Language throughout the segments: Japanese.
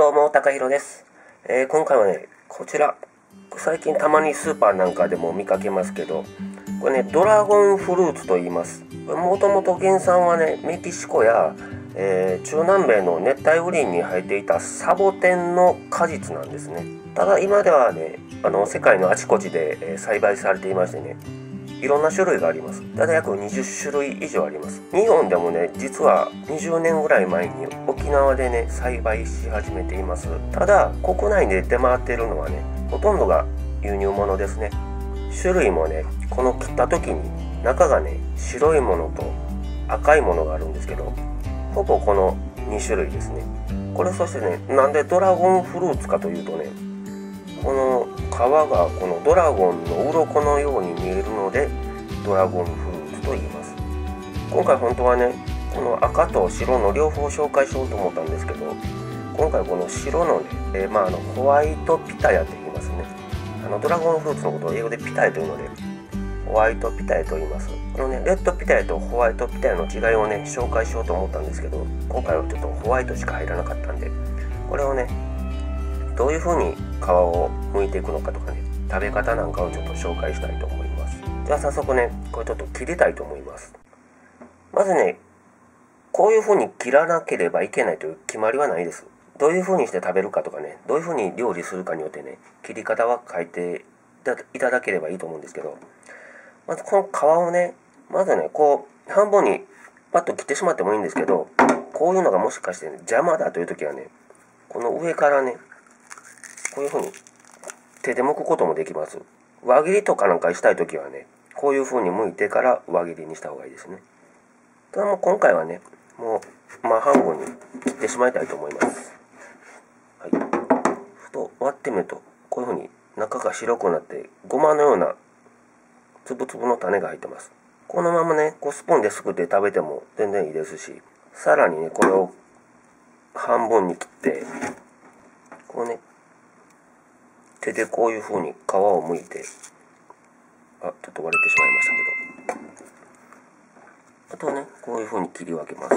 どうも、たかひろです。今回はね、こちら、最近たまにスーパーなんかでも見かけますけど、これね、ドラゴンフルーツと言います。もともと原産はね、メキシコや、中南米の熱帯雨林に生えていたサボテンの果実なんですね。ただ今ではね、世界のあちこちで、栽培されていましてね、いろんな種類があります。だいたい約20種類以上あります。日本でもね、実は20年ぐらい前に沖縄でね、栽培し始めています。ただ、国内で出回っているのはね、ほとんどが輸入物ですね。種類もね、この切った時に中がね、白いものと赤いものがあるんですけど、ほぼこの2種類ですね。これそしてね、なんでドラゴンフルーツかというとね、この皮がこのドラゴンの鱗のように見えるのでドラゴンフルーツと言います。今回本当はね、この赤と白の両方紹介しようと思ったんですけど、今回この白のね、ホワイトピタヤと言いますね。ドラゴンフルーツのことを英語でピタヤというのでホワイトピタヤと言います。このね、レッドピタヤとホワイトピタヤの違いをね、紹介しようと思ったんですけど、今回はちょっとホワイトしか入らなかったんで、これをね、どういう風に皮を剥いていくのかとかね、食べ方なんかをちょっと紹介したいと思います。じゃあ早速ね、これちょっと切りたいと思います。まずね、こういう風に切らなければいけないという決まりはないです。どういう風にして食べるかとかね、どういう風に料理するかによってね、切り方は変えていただければいいと思うんですけど、まずこの皮をね、まずね、こう半分にパッと切ってしまってもいいんですけど、こういうのがもしかして、ね、邪魔だという時はね、この上からね、こういう風に手で剥くこともできます。輪切りとかなんかしたいときはね、こういう風に剥いてから輪切りにした方がいいですね。ただもう今回はね、もう真半分に切ってしまいたいと思います。はい。ふと割ってみると、こういう風に中が白くなってごまのようなつぶつぶの種が入ってます。このままね、こうスプーンですくって食べても全然いいですし、さらにね、これを半分に切って、こうね、手でこういう風に皮を剥いて、ちょっと割れてしまいましたけど、あとね、こういう風に切り分けます。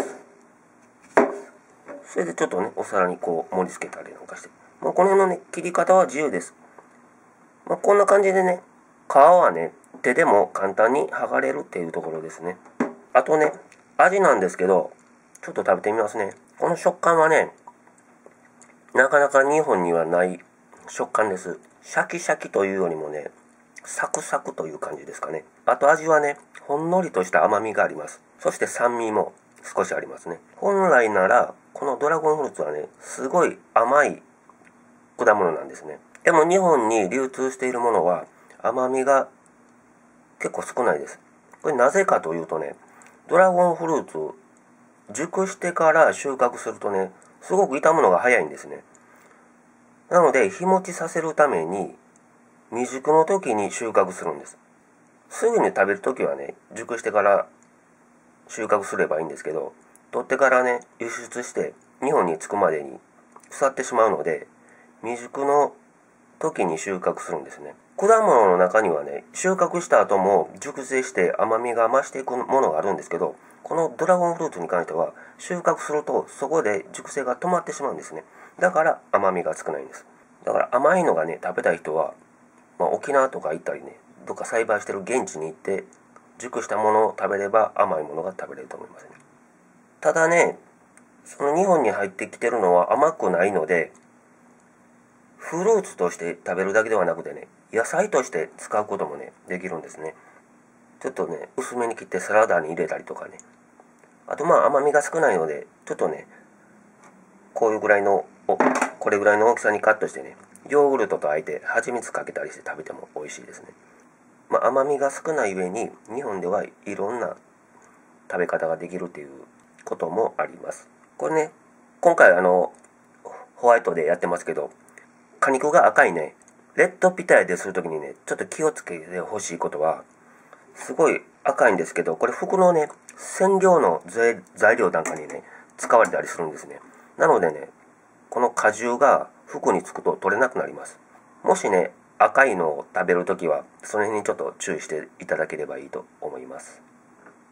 それでちょっとね、お皿にこう盛り付けたりなんかして、この辺のね、切り方は自由です。こんな感じでね、皮はね、手でも簡単に剥がれるっていうところですね。あとね、味なんですけど、ちょっと食べてみますね。この食感はね、なかなか日本にはない食感です。シャキシャキというよりもね、サクサクという感じですかね。あと味はね、ほんのりとした甘みがあります。そして酸味も少しありますね。本来なら、このドラゴンフルーツはね、すごい甘い果物なんですね。でも日本に流通しているものは甘みが結構少ないです。これなぜかというとね、ドラゴンフルーツ、熟してから収穫するとね、すごく傷むのが早いんですね。なので、日持ちさせるために、未熟の時に収穫するんです。すぐに食べる時はね、熟してから収穫すればいいんですけど、取ってからね、輸出して日本に着くまでに腐ってしまうので、未熟の時に収穫するんですね。果物の中にはね、収穫した後も熟成して甘みが増していくものがあるんですけど、このドラゴンフルーツに関しては収穫するとそこで熟成が止まってしまうんですね。だから甘みが少ないんです。だから甘いのがね、食べたい人は、沖縄とか行ったりね、どっか栽培してる現地に行って熟したものを食べれば甘いものが食べれると思いますね。ただね、その日本に入ってきてるのは甘くないので、フルーツとして食べるだけではなくてね、野菜として使うこともね、できるんですね。ちょっとね、薄めに切ってサラダに入れたりとかね。あと甘みが少ないので、ちょっとね、これぐらいの大きさにカットしてね、ヨーグルトとあえて蜂蜜かけたりして食べても美味しいですね。甘みが少ない上に、日本ではいろんな食べ方ができるっていうこともあります。これね、今回ホワイトでやってますけど、果肉が赤いね、レッドピタヤでするときにね、ちょっと気をつけてほしいことは、すごい赤いんですけど、これ服のね、染料の材料なんかにね、使われたりするんですね。なのでね、この果汁が服につくと取れなくなります。もしね、赤いのを食べるときは、その辺にちょっと注意していただければいいと思います。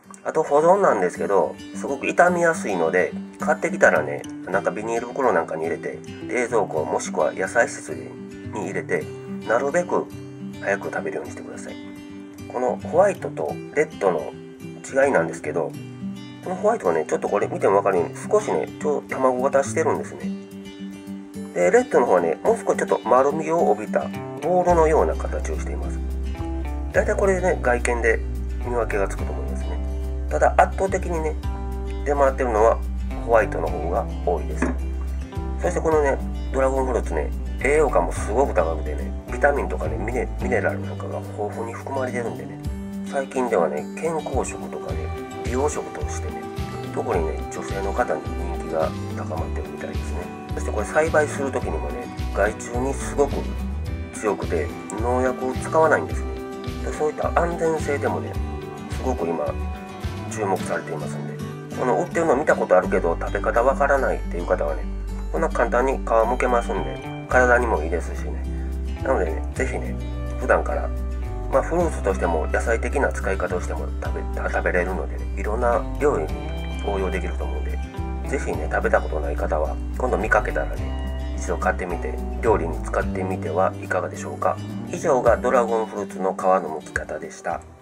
あと保存なんですけど、すごく傷みやすいので、買ってきたらね、なんかビニール袋なんかに入れて、冷蔵庫もしくは野菜室に入れて、なるべく早く食べるようにしてください。このホワイトとレッドの違いなんですけど、このホワイトはね、ちょっとこれ見ても分かるように少しね、卵型してるんですね。で、レッドの方はね、もう少しちょっと丸みを帯びたボールのような形をしています。だいたいこれでね、外見で見分けがつくと思いますね。ただ圧倒的にね、出回ってるのはホワイトの方が多いです。そしてこのね、ドラゴンフルーツね、栄養価もすごく高くてね、ビタミンとかね、ミネラルなんかが豊富に含まれてるんでね、最近ではね、健康食とかね、美容食としてね、特にね、女性の方に人気が高まってるみたいですね。そしてこれ栽培する時にもね、害虫にすごく強くて農薬を使わないんですね。でそういった安全性でもね、すごく今注目されていますんで、この売ってるの見たことあるけど食べ方わからないっていう方はね、こんな簡単に皮むけますんで、体にもいいですしね。なのでね、ぜひね、普段からフルーツとしても野菜的な使い方をしても食べれるのでね、いろんな料理に応用できると思うんで、ぜひね、食べたことない方は今度見かけたらね、一度買ってみて料理に使ってみてはいかがでしょうか。以上がドラゴンフルーツの皮の剥き方でした。